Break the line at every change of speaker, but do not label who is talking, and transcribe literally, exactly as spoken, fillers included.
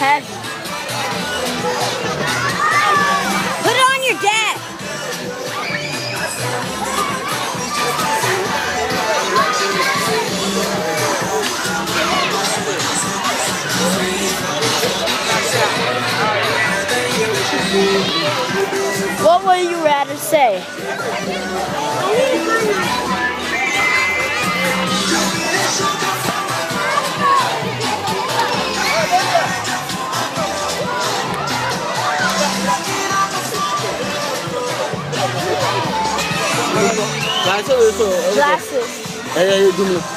heavy. Put it on your desk. What would you rather say?
Glasses.
Glasses.
Hey, hey, give me.